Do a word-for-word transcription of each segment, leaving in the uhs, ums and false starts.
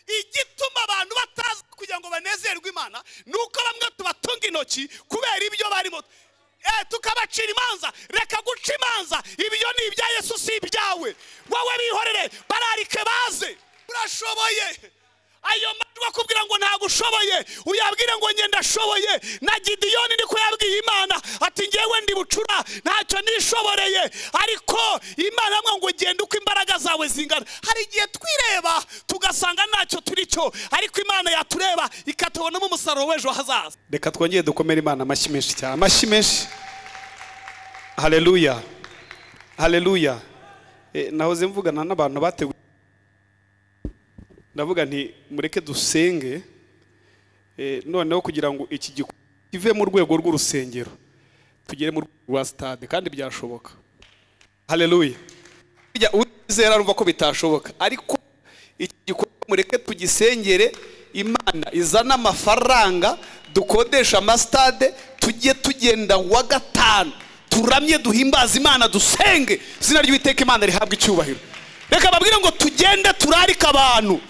igituma abantu bataza kugira ngo banezerwe Imana nuko bamwe tubatunga intoki kubera ibyo barimo eh tukabacira imanza. Reka guca imanza, ibyo ni ibya Yesu si ibyawe. Wowe bihorere bararike baze, urashoboye. Ayo majwi akubwira ngo ntago ushoboye, uyabwire ngo nge ndashoboye. Na Gideyoni niko yabwiye Imana ati ngewe ndi bucura ntacyo nishoboreye, ariko Imana amwe ngo genda uko imbaraga zawe zingana. Hari igihe twireba tugasanga ntacyo turi cyo, ariko Imana yatureba ikatubonamo umusaruro w'ejo hazaza. Reka twongeye dukomere Imana amashyi menshi cyane, amashyi menshi. Haleluya, haleluya. E, nahoze mvugana n'abantu bateguye, ndavuga nti mureke dusenge eh noneho kugira ngo iki give mu rwego rw'urusengero tugere mu rwa stade kandi byashoboka. Haleluya. Bijya uzera rumva ko bitashoboka, ariko iki gikorwa mureke tugisengere Imana izana amafaranga dukodesha ama stade tujye tugenda wa gatanu turamye duhimbaza Imana dusenge zina ry'Uwiteka Imana rihabwa icyubahiro. Reka babwire ngo tugende turarika abantu.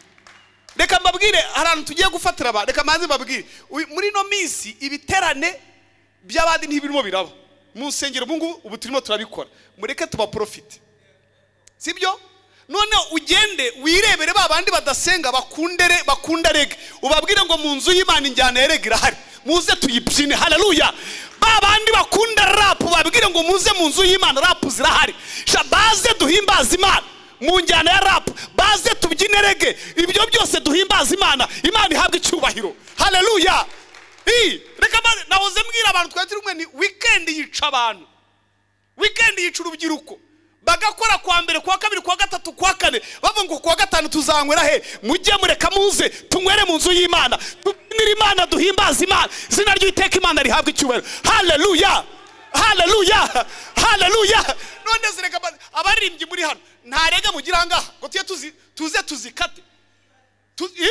Reka mbabwire ahantu tugiye gufatira abantu. Reka maze babwire muri no minsi ibiterane by'abandi ntibirimo biraba mu nsengero bungu ubu turimo turabikora. Mureke tuba profit, sibyo? None ugende wirebere babandi badasenga bakundere bakunda rege, ubabwire ngo mu nzu y'Imana injyana ya rege irahari, muze tuyibyine. Haleluya. Babandi bakunda rap babwire ngo muze mu nzu y'Imana rap zirahari, shabaze duhimbaza Imana mu njyana ya rap, baze tubyine rege, ibyo byose duhimbaza Imana, Imana ihabwa icyubahiro. Haleluya. Eh reka nahoze mbwira abantu twatiri umwe ni weekend yica abantu, weekend yica urubyiruko bagakora kwa mbere kwa kabiri kwa gatatu kwa kane, bava ngo kwa gatanu tuzanywera he, mujye mureka muze tunywere mu nzu y'Imana, tubyinire Imana duhimbaza Imana, zina ry'Uwiteka Imana rihabwa icyubahiro. Haleluya, haleluya, haleluya. None zireka abaririmbyi muri hano ntarega mugira ngaha ngo tuye tuzi tuze tuzikate tuzi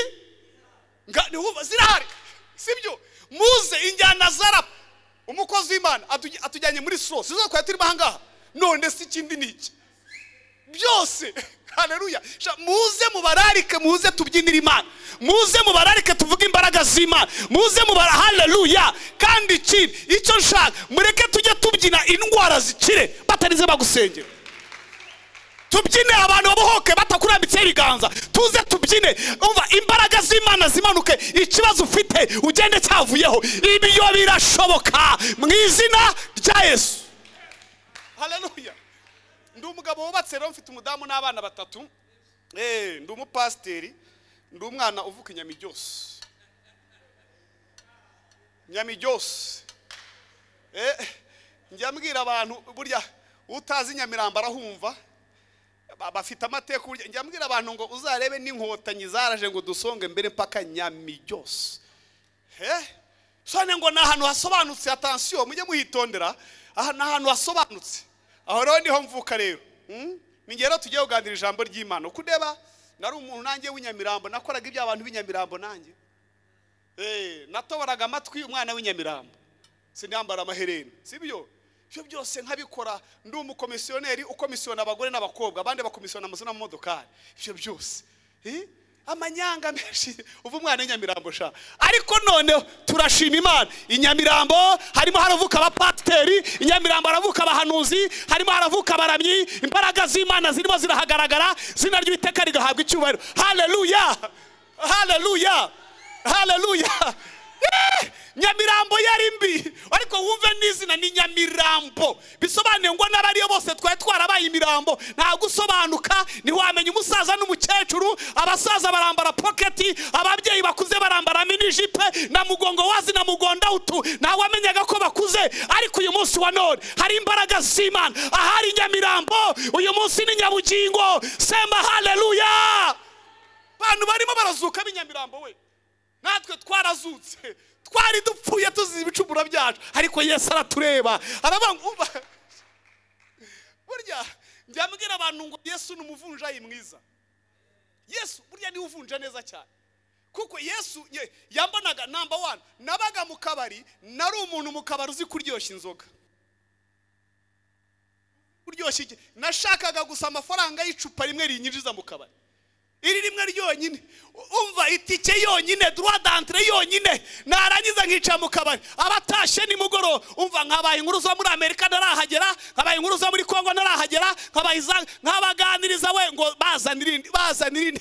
nga ni huba zirahari, sibyo? Muze injyana zarap umukozi w'Imana atujyanye muri slow sizo kwa turi bahangaha, none si kindi niki byose. Haleluya. Muze mubararike, muze tubyinire Imana, muze mubararike tuvuge imbaraga z'Imana, muze mubara. Haleluya. Kandi ikindi icyo nshaka mureke tujye tubyina indwara zikire batarize bagusengera, tubyine abantu babohoke batakurambitse ibiganza, tuze tubyine umva imbaraga z'Imana zimanuke, ikibazo ufite ugende cyavuyeho, ibyo birashoboka mu izina rya Yesu. Haleluya. Ndi umugabo wubatse rero mfite umudamu n'abana batatu, eh ndi umupasteri, ndi umwana uvuka Nyamiryose, Nyamiryose. Eh njya mbwira abantu burya utazi Nyamirambo arahumva, bafite amateka. Njya mbwira abantu ngo uzarebe n'inkotanyi zaraje ngo dusonge mbere mpaka Nyamiryose. Eh sone ngo nahantu hasobanutse, attention mujye muhitondera, aha nahantu hasobanutse. Aho rero niho mvuka rero. Hmm? Ningero tugiye kuganira ijambo ry'Imana. Kudeba nari umuntu nanjye w'inyamirambo, nakoraga ibyo abantu b'inyamirambo nanjye. Eh natobaraga amatwi umwana w'inyamirambo, sinambara amahereni, sibyo? Byo byose nkabikora, ndi umukomisiyoneri ukomisiona abagore n'abakobwa, abandi bakomisiona amazina mu modokari. Byo byose eh amanyanga menshi uvu umwana w'inyamirambo sha. Ariko none turashima Imana, inyamirambo harimo haravuka abapasteri, inyamirambo haravuka abahanuzi, harimo haravuka abaramyi, imbaraga z'Imana zirimo zirahagaragara, zina ry'Uwiteka rigahabwa icyubahiro. Haleluya, haleluya, haleluya. Eh Nyamirambo yari mbi, ariko wumve n'izina ni Nyamirambo, bisobanuye ngo n'abariyo bose twaye twarabaye imirambo. Nta gusobanuka, ni wamenye umusaza n'umukecuru, abasaza barambara pocketi, ababyeyi bakuze barambara mini jipe na mugongo wazi na mugonda utu, nta wamenyaga ko bakuze. Ariko uyu munsi wa none hari imbaraga z'Imana, ahari Nyamirambo uyu munsi ni Nyabugingo. Sema haleluya. Bantu barimo barazuka b'inyamirambo we, natwe twarazutse, twari dupfuye tuzi ibicumuro byacu, ariko Yesu aratureba arabangumva. Burya njyambwira abantu ngo Yesu n'umuvunjayi mwiza. Yesu burya ni uvunja neza cyane, kuko Yesu yambonaga number one, nabaga mu kabari, nari umuntu mu kabari uzi kuryoshya inzoga. Kuryoshya iki? Nashakaga gusa amafaranga y'icupa rimwe rinyinjiza mu kabari. iri rimwe ryonyine umva itike yonyine droit d'entrée yonyine narangiza nkica mu kabari abatashe ni mugoro umva nkabaye inkuru zo muri Amerika narahagera nkabaye inkuru zo muri Kongo narahagera nkabaye nkabaganiriza we ngo bazanirindi bazanirindi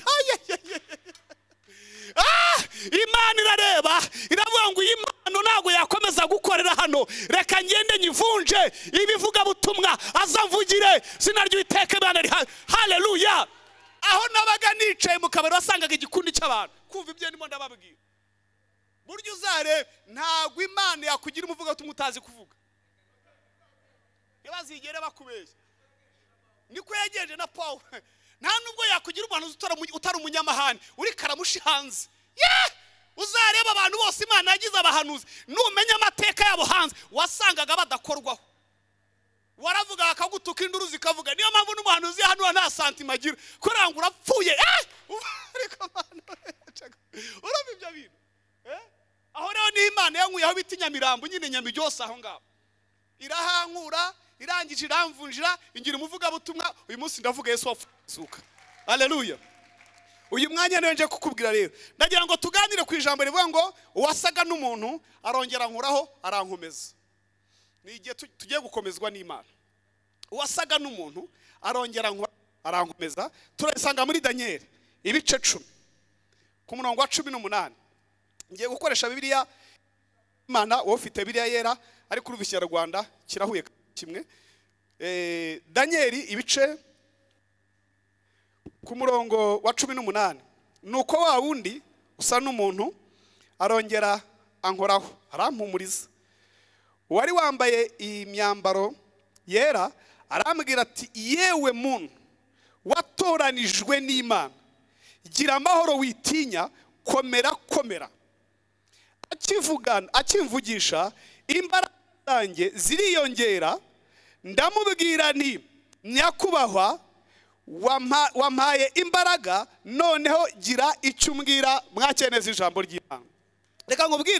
ah Imana irareba iravuga ngo Imana ntago yakomeza gukorera hano reka ngende nyivunje ibivuga butumwa azamvugire sinaryo iteke Imana ri haleluya aho nabaga nicaye mu kabari wasangaga igikundi cy'abantu kumva ibyo ndimo ndababwira buryo uzare ntago Imana yakugira umuvuga tumutazi kuvuga yabazigere bakubeshya niko yegeje na Paul nta nubwo yakugira umuntu utari umunyamahane uri karamushi hanze yeah uzareba abantu bose Imana yagize abahanuzi numenya amateka yabo hanze wasangaga badakorwaho waravuga akagutuka induru zikavuga niyo mpamvu n'umuhanuzi hano nta santima agira kuranga urapfuye eh ariko Imana urumva ibyo bintu eh aho rero ni Imana yankuyeho biti Nyamirambo nyine Nyamiryose aho ngabo irahankura irangije iramvunjira ingira umuvuga butumwa uyu munsi ndavuga Yesu wapfuka haleluya uyu mwanya nje kukubwira rero ndagira ngo tuganire ku ijambo rivuga ngo uwasaga n'umuntu arongera nkuraho arankomeza ni igihe tugiye gukomezwa n'Imana uwasaga n'umuntu arongera arankomeza turasanga muri Daniel ibice cumi ku murongo wa cumi n'umunani ngiye gukoresha Bibiliya Imana wowe ufite Bibiliya yera ari kuri Rwanda kirahuye kimwe eh Daniel ibice ku murongo wa cumi n'umunani nuko wa wundi usa n'umuntu arongera ankoraho arampumuriza wari wambaye imyambaro yera arambwira ati yewe muntu watoranijwe n'Imana gira amahoro witinya komera komera akivugana akimvugisha imbaraga zanjye ziriyongera ndamubwira nti nyakubahwa wampaye imbaraga noneho gira icyo umbwira mwakeneza ijambo ry'Imana reka nkubwire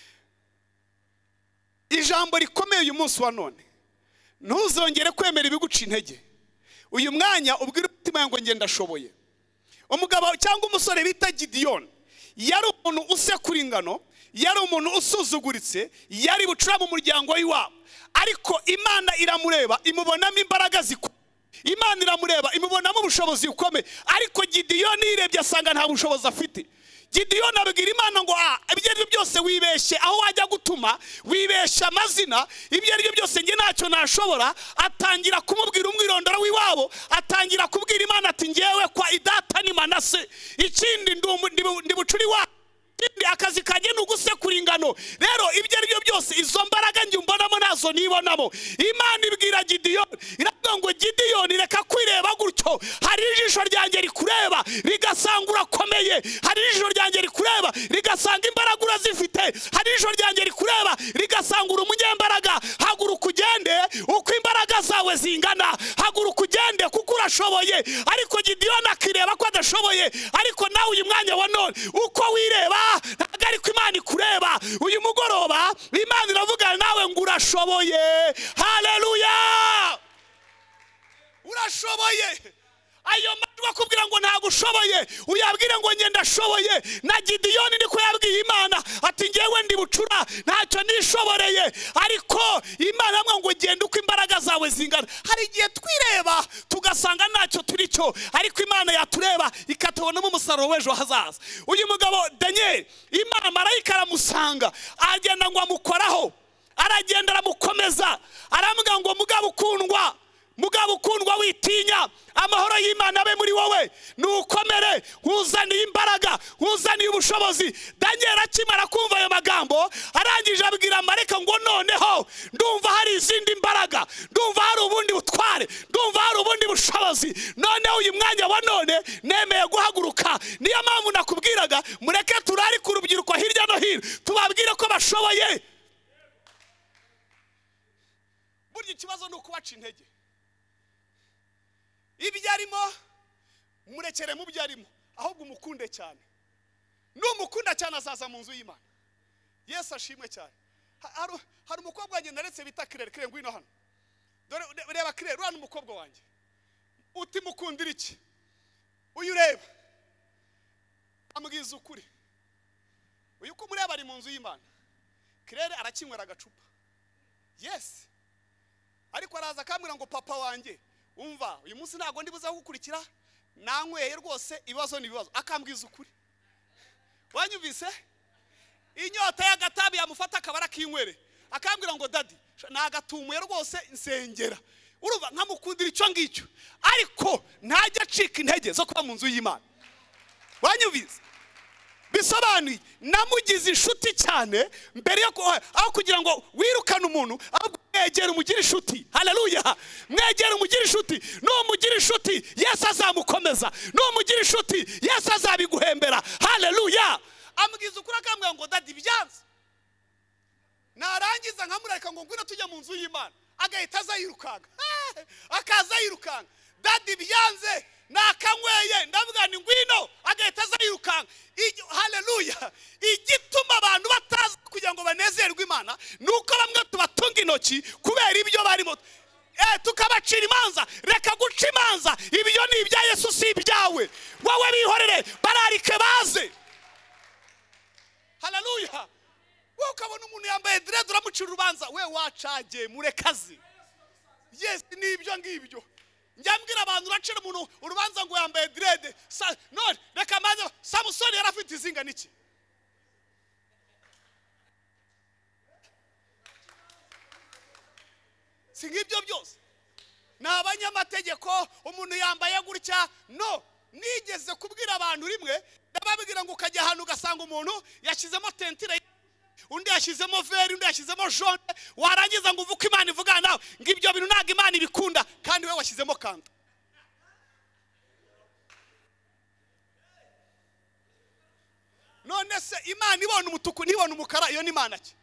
ijambo rikomeye uyu munsi wa none ntuzongere kwemera ibiguca intege uyu mwanya ubwira umutima ngo ngenda ashoboye umugabo cyangwa umusore bita Gideon yari umuntu usekura ingano yari umuntu usuzuguritse yari bucura mu muryango w'iwabo ariko Imana iramureba imubonamo imbaraga ziko Imana iramureba imubonamo ubushobozi bukomeye ariko Gideon yirebye asanga nta bushobozi afite Gideon abwira Imana ngo ah ibyo ari byose wibeshye aho wajya gutuma wibesha amazina ibyo ari byose nge ntacyo nashobora atangira kumubwira umwirondoro w'iwabo atangira kubwira Imana ati ngewe kwa idata ni Manase ikindi ndi bucuri wa akazi kajye nugusekura ingano rero ibyo ari byo byose izo mbaraga njye mbonamo nazo nibonamo Imana ibwira Gideon iravuga ngo Gideon reka kwireba gutyo hari ijisho ryanjye rikureba rigasanga urakomeye hari ijisho ryanjye rikureba rigasanga imbaraga urazifite hari ijisho ryanjye rikureba rigasanga uri umunyembaraga haguruka ugende uko imbaraga zawe zingana haguruka ugende kuko urashoboye ariko Gideon akireba ko adashoboye ariko nawe uyu mwanya wa none uko wireba ntabwo ariko Imana ikureba uyu mugoroba Imana iravugana nawe ngo urashoboye haleluya urashoboye ayo majwi akubwira ngo ntabwo ushoboye uyabwire ngo ngenda ashoboye na Gideon niko yabwiye Imana ati ngewe ndi bucura ntacyo nishoboreye ariko Imana amwe ngo genda uko imbaraga zawe zingana hari igihe twireba tugasanga ntacyo turi cyo ariko Imana yatureba ikatubonamo umusaruro w'ejo hazaza uyu mugabo Daniel Imana marayika aramusanga agenda ngo amukoraho aragenda aramukomeza aramubwira ngo mugabo ukundwa mugabo ukundwa witinya amahoro y'Imana abe muri wowe nukomere uzaniye imbaraga uzaniye ubushobozi Daniel akimara kumva ayo magambo arangije abwira marayika ngo noneho ndumva hari izindi imbaraga ndumva hari ubundi butware ndumva hari ubundi bushobozi noneho uyu mwanya wa none nemeye guhaguruka niyo mpamvu nakubwiraga mureke turari ku rubyiruko hirya no hino tubabwire ko bashoboye burya ikibazo nuko baca intege ibyo arimo murekere mu byo arimo ahubwo umukunde cyane n'umukunda cyane azaza mu nzu y'Imana Yesu ashimwe cyane hari umukobwa wanjye naretse bita Kirere Kirere ngwino hano dore reba Kirere uriya n'umukobwa wanjye uti mukundira iki uyu reba ambwiza ukuri uyu ko mureba ari mu nzu y'Imana kirere arakinywera agacupa yes ariko araza akambwira ngo papa wanjye umva uyu munsi ntago ndi buza gukurikira nanyweye rwose ibibazo n'ibibazo akambwiza ukuri wanyumvise inyota y'agatabi yamufata akabara kinywere akambwira ngo daddy nagatumuye rwose insengera urumva nkamukundira icyo ngicyo ariko ntajya acika intege zo kuba mu nzu y'Imana wanyumvise bisobanuye namugize inshuti cyane mbere yo aho kugira ngo wirukane umuntu ahubwo mwegere umugira inshuti haleluya mwegere umugira inshuti no mugira inshuti Yesu azamukomeza no mugira inshuti Yesu azabiguhembera haleluya ambwiza ukuri akambwira ngo daddy byanze narangiza nkamureka ngo ngwino tujya mu nzu y'Imana agahita azayirukanga akaza yirukanga daddy byanze nakanyweye ndavuga ni ngwino agahita azayirukanga haleluya igituma abantu bataza kugira ngo banezerwe Imana nuko bamwe tubatunga intoki kubera ibyo barimo eh tukabacira imanza reka guca imanza ibyo ni ibya Yesu si ibyawe wowe bihorere bararike baze haleluya wowe ukabona umuntu yambaye dread uramucira urubanza we wacaje murekazi yes ni ibyo ngibyo njyambwira abantu uracira umuntu urubanza ngo yambaye dread none reka maze Samusoni yarafite izinga niki singibyo byose n'abanyamategeko umuntu yambaye gutya no nigeze kubwira abantu rimwe ndababwira ngo ukajya hano ugasanga umuntu yashizemo tentire undi yashizemo veri undi yashizemo jaune warangiza ngo uvuke Imana ivugana nawe ngo ibyo bintu ntago Imana ibikunda kandi we washizemo kanta none se Imana ibona umutuku ntibona umukara iyo ni Imana ki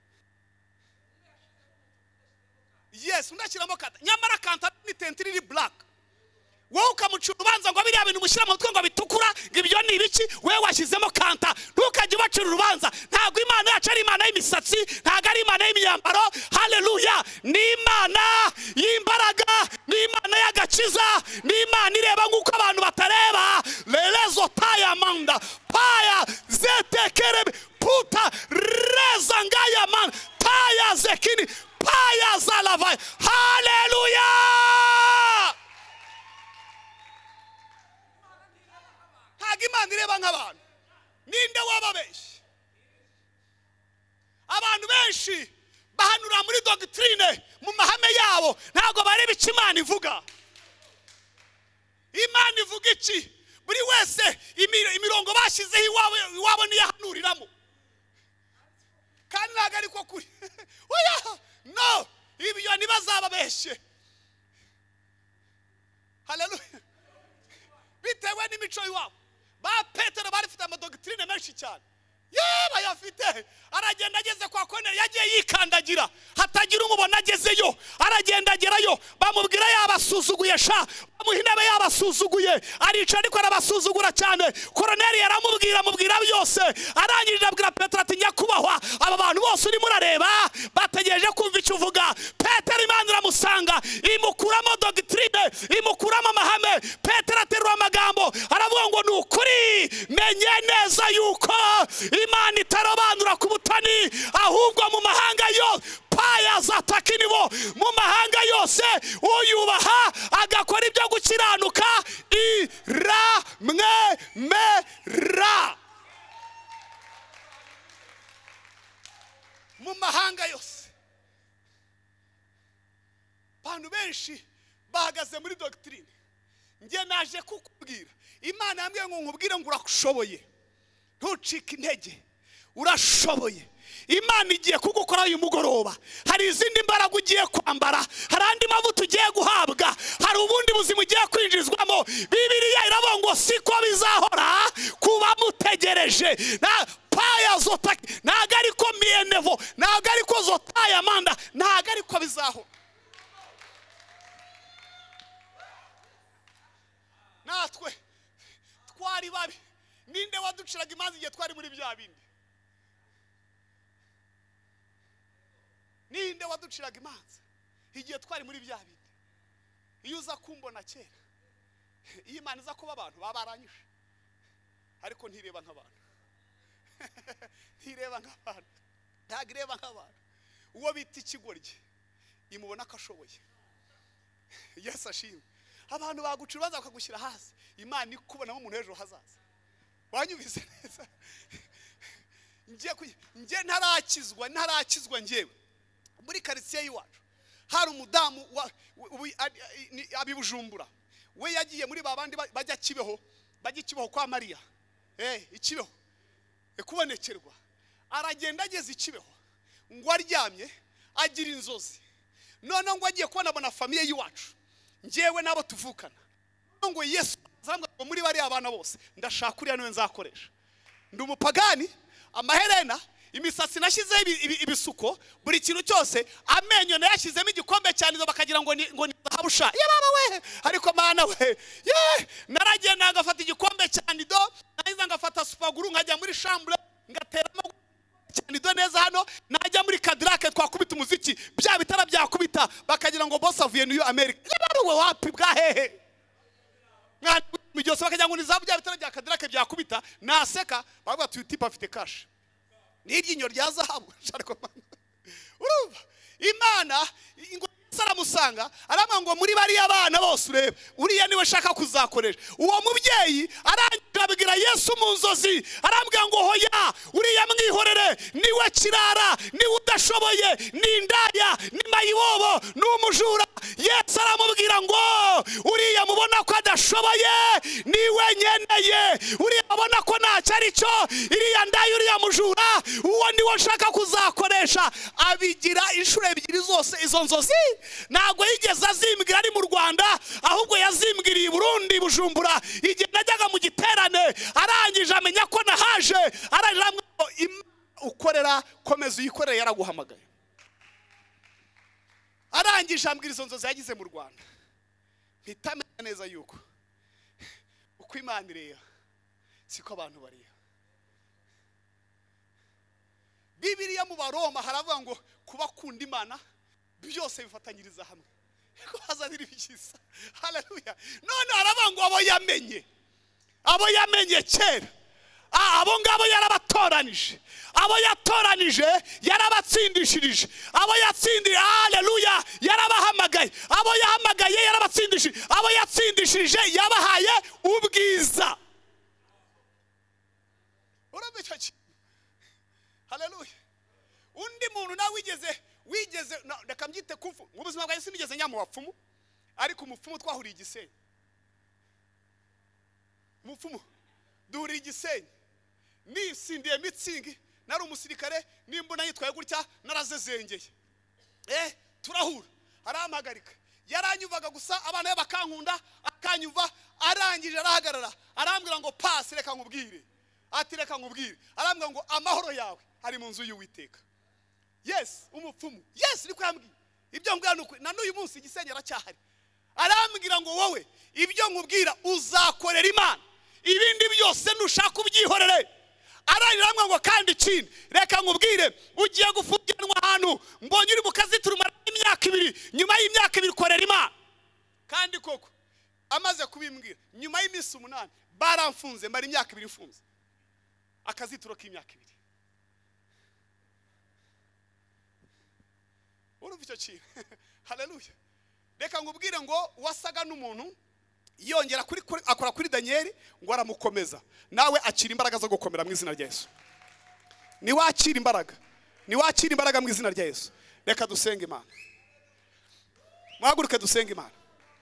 yes undashyiramo kanta nyamara kanta ni tentire iri black wowe ukamucura urubanza ngo biriya bintu mushyira mu mutwe ngo bitukura ngo ibyo ni ibiki wewe washyizemo kanta ntukajye ubacira urubanza ntabwo Imana yacu ari Imana y'imisatsi ntabwo ari Imana y'imyambaro haleluya ni Imana y'imbaraga ni Imana y'agakiza ni Imana ireba nk'uko abantu batareba lerezo taya manda paya zetekere puta reza ngaya man taya zekini paya zalavai haleluya Imana ireba nk'abantu ninde wababeshye abantu benshi bahanura muri doctrine mu mahame yabo ntago bari bica Imana ivuga Imana ivuga iki buri wese imirongo bashizeho iwawe iwabo niyahanuriramo kandi ntago ariko kuri oya no ibyo ntibazababeshye haleluya bitewe n'imico y'iwabo ba Petero barifite amadoctrine menshi cyane yeba yafite aragenda ageze kwa kone yagiye yikandagira hatagira umubona agezeyo aragenda agerayo bamubwira yabasuzuguye sha bamuhinabe yabasuzuguye arica ariko arabasuzugura cyane Koroneli yaramubwira mubwira byose arangirira abwira Petero ati nyakubahwa aba bantu bose uri murareba bategereje kumva icyo uvuga Petero Imana iramusanga imukuramo doctrine imukuramo amahame Petero aterura amagambo aravuga ngo ni ukuri menye neza yuko Imana itarobanura ku butani ahubwo mu mahanga yose paya zatakinibo mu mahanga yose uyubaha agakora ibyo gukiranuka ira mwe mera mu mahanga yose abantu benshi bahagaze muri doctrine nge naje kukubwira Imana yambwiye ngo nkubwire ngo urashoboye ntucike intege urashoboye Imana igiye kugukora uyu mugoroba hari izindi mbaraga ugiye kwambara hari andi mavuta ugiye guhabwa hari ubundi buzima ugiye kwinjizwamo Bibiliya iravuga ngo siko bizahora kuba mutegereje na paya zota ntago ariko mienevo ntago ariko zotaya manda ntago ariko bizahora natwe twari babi ninde waduciraga imanza igihe twari muri bya bindi ninde waduciraga imanza igihe twari muri bya bindi iyo uza kumbona kera iyo Imana iza kuba abantu babaranyije ariko ntireba nk'abantu ntireba nk'abantu ntabwo ireba nk'abantu. Uwo bita ikigoryi imubona ko ashoboye. Yesu ashimwe. Abantu baguca urubanza bakagushyira hasi, Imana ikubonamo umuntu ejo hazaza. Wanyumvise neza? Nge ntarakizwa ntarakizwa ngewe muri quartier y'iwacu hari umudamu abibujumbura, we yagiye muri babandi bajya Kibeho, bajya Kibeho kwa Mariya, eh ikibeho ekubonekerwa. Aragenda ageze ikibeho ngo aryamye agira inzozi, none ngo agiye kubona abona famiye y'iwacu ngewe nabo tuvukana, ngo Yesu azambwa muri bari abana bose ndashaka uriya niwe nzakoresha. Ndi umupagani, amaherena, imisatsi nashyizeho ibisuko, buri kintu cyose, amenyo nayashyizemo igikombe cyane zo bakagira ngo ni ngo ni zahabusha. Ye baba we, ariko mana we, ye naragenda ngafata igikombe cyane do, nahiza ngafata supaguru nkajya muri chambre ngateramo cyane do neza hano, najya muri Cadillac twakubita umuziki, bya bitara byakubita bakagira ngo boss avuye New America. Ye baba we wapi bwa hehe? Mijyose bakagira ngo ni zabu bya bitara bya Cadillac byakubita, naseka bavuga ati utipa afite cash. Ni ibyinyo rya zahabu. Urumva Imana ngo saramusanga arama ngo muri bari abana bose urebe uriya niwe shaka kuzakoresha. Uwo mubyeyi arangabira Yesu mu nzozi, arambwira ngo hoya uriya mwihorere, niwe kirara, niwe udashoboye, ni indaya, ni mayibobo, n'umujura. Yesu aramubwira ngo uriya mubona ko adashoboye niwe nyeneye, uriya mubona ko ntacyo ari cyo, iriya ndaya uriya mujura, uwo niwe shaka kuzakoresha. Abigira inshuro ebyiri zose izo nzozi, ntabwo yigeze azimbwira ari mu Rwanda, ahubwo yazimbwiriye i Burundi Bujumbura. Igihe najyaga mu giterane arangije amenya ko nahaje, arangije ukorera komeza uyikorera yaraguhamagaye. Arangije ambwira izo nzozi yagize mu Rwanda, ntitamenya neza yuko uko Imana ireba siko abantu bariya. Bibiliya mu Baroma haravuga ngo kuba kunda Imana byose bifatanyiriza hamwe ko hazanira ibyiza. Haleluya. None haravuga ngo abo yamenye, abo yamenye kera, abo ngabo yarabatoranije, abo yatoranije yarabatsindishirije, abo yatsindira, haleluya, yarabahamagaye, abo yahamagaye yarabatsindishije, abo yatsindishije yabahaye ubwiza. Urabita ki? Haleluya. Undi muntu nawe wigeze wigeze reka mbyite kufu mu buzima bwa Yesu nigeze nyamu wapfumu, ariko umupfumu twahuriye igisenyi. Umupfumu duhuriye igisenyi, nisindiye mitsingi, nari umusirikare, nimbona yitwaye gutya narazezengeye, eh turahura, aramagarika, yaranyuvaga gusa abana be bakankunda, akanyuva, arangije arahagarara, arambwira ngo pasi reka nkubwire, ati reka nkubwire, arambwira ngo amahoro yawe ari mu nzu y'Uwiteka. Yes, umupfumu. Yes, niko yambwiye. Ibyo mbwira nuko na n'uyu munsi igisenyi aracyahari. Arambwira ngo wowe ibyo nkubwira uzakorera Imana, ibindi byose nushaka ubyihorere. Aranyirambwa ngo kandi ikindi reka nkubwire, ugiye gufungiranwa ahantu mbonye uri mu kazi turumara imyaka ibiri, nyuma y'imyaka ibiri korera Imana. Kandi koko amaze kubimbwira nyuma y'iminsi umunani baramfunze, mara imyaka ibiri mfunze, akazi turoka imyaka ibiri. Urumva icyo kintu? Haleluya. Reka nkubwire ngo wasaga n'umuntu yongera kuri akora kuri Daniel ngo aramukomeza, nawe akira imbaraga zo gukomera mu izina rya Yesu. Ni wakira imbaraga, ni wakira imbaraga mu izina rya Yesu. Reka dusenge Imana. Muhaguruke dusenge Imana.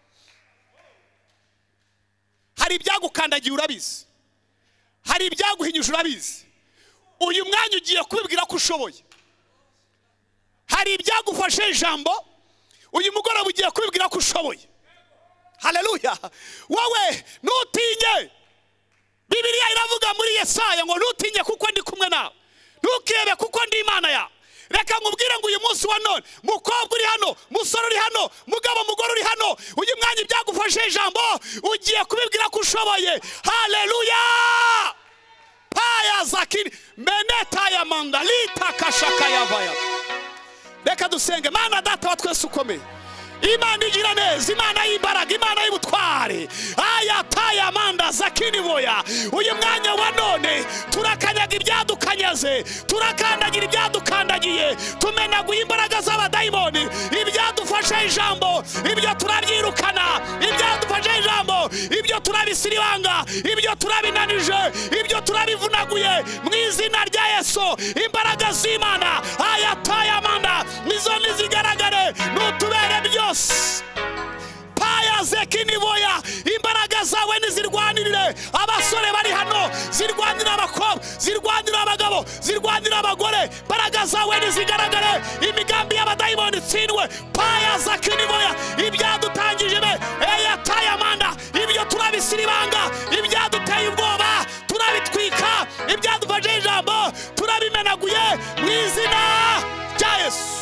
Hari ibyagukandagiye urabizi, hari ibyaguhinyuje urabizi, uyu mwanya ugiye kubibwira ko ushoboye. Hari ibyagufashe ijambo, uyu mugoroba ugiye kubibwira ko ushoboye. Haleluya. Wowe nutinye, Bibiliya iravuga muri Yesaya ngo nutinye kuko ndi kumwe nawe, ntukebe kuko ndi Imana yawe. Reka nkubwire ngo uyu munsi wa none, mukobwa uri hano, musore uri hano, mugabo mugore uri hano, uyu mwanya ibyagufashe ijambo ugiye kubibwira ko ushoboye. Haleluya. Paya zakini meneta ya mandalita kashaka yavaya. Reka dusenge. Mana data wa twese ukomeye, Imana igira neza, Imana y'imbaraga, Imana y'ubutware. Aya taya manda zakini boya. Uyu mwanya wa none turakanyaga ibyadukanyaze, turakandagira ibyadukandagiye, tumenaguye imbaraga z'abadayimoni, ibyadufashe ijambo ibyo turabyirukana, ibyadufashe ijambo ibyo turabisiribanga, ibyo turabinanije, ibyo turabivunaguye mu izina rya Yesu. Imbaraga z'Imana aya taya manda nizo nizigaragare n'utubere byose. Paya zekini boya, imbaraga zawe nizirwanirire abasore bari hano, zirwanira abakobwa, zirwanira abagabo, zirwanira abagore. Imbaraga zawe nizigaragare, imigambi y'abadayimoni itsindwe. Paya zekini boya, ibyadutangije be eya taya manda, ibyo turabisiribanga, ibyaduteye ubwoba turabitwika, ibyadufashe ijambo turabimenaguye mu izina rya Yesu.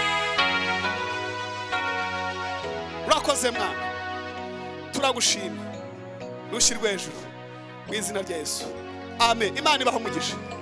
Urakoze Mwana, turagushimye, nushyirwe hejuru mu izina rya Yesu. Amen. Imana ibahe umugisha.